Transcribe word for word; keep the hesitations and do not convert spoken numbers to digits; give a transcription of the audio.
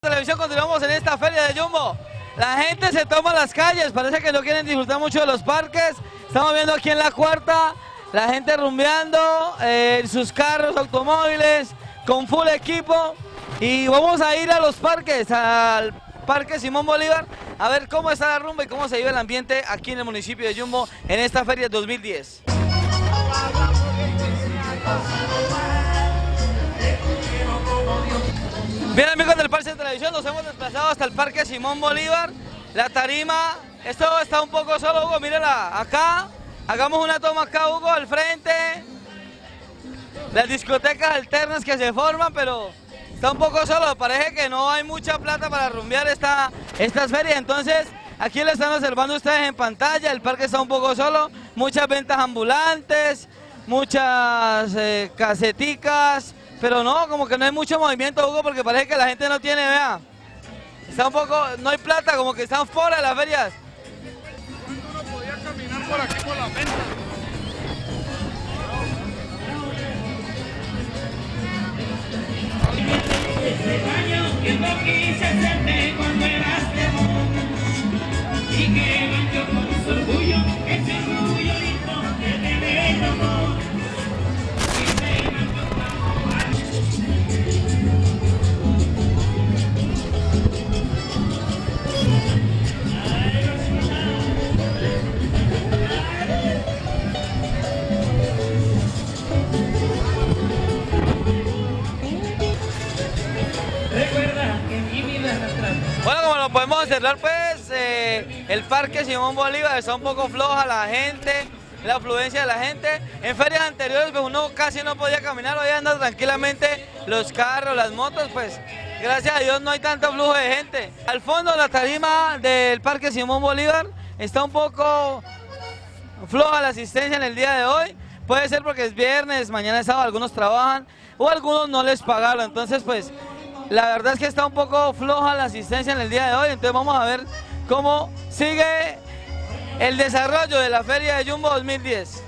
Televisión, continuamos en esta feria de Jumbo. La gente se toma las calles, parece que no quieren disfrutar mucho de los parques. Estamos viendo aquí en la cuarta, la gente rumbeando eh, en sus carros, automóviles, con full equipo. Y vamos a ir a los parques, al Parque Simón Bolívar, a ver cómo está la rumba y cómo se vive el ambiente aquí en el municipio de Jumbo en esta feria dos mil diez. Bien, amigos del Parque de Televisión, nos hemos desplazado hasta el Parque Simón Bolívar. La tarima, esto está un poco solo, Hugo, mírala, acá, hagamos una toma acá, Hugo, al frente. Las discotecas alternas que se forman, pero está un poco solo, parece que no hay mucha plata para rumbear esta, estas ferias. Entonces, aquí le están observando ustedes en pantalla, el parque está un poco solo, muchas ventas ambulantes, muchas eh, caseticas, pero no, como que no hay mucho movimiento, Hugo, porque parece que la gente no tiene, vea, está un poco, no hay plata, como que están fuera de las ferias. ¿Cuándo uno podía caminar por aquí por la venta? Ese baño que no quise hacerte cuando eras de amor y que vengo con su orgullo, ese orgullo lindo de tener amor y se me Bueno, como lo podemos observar, pues eh, el Parque Simón Bolívar está un poco floja la gente, la afluencia de la gente. En ferias anteriores pues uno casi no podía caminar, hoy anda tranquilamente los carros, las motos, pues gracias a Dios no hay tanto flujo de gente. Al fondo la tarima del Parque Simón Bolívar está un poco floja la asistencia en el día de hoy. Puede ser porque es viernes, mañana es sábado, algunos trabajan o algunos no les pagaron, entonces pues la verdad es que está un poco floja la asistencia en el día de hoy, entonces vamos a ver cómo sigue el desarrollo de la Feria de Jumbo dos mil diez.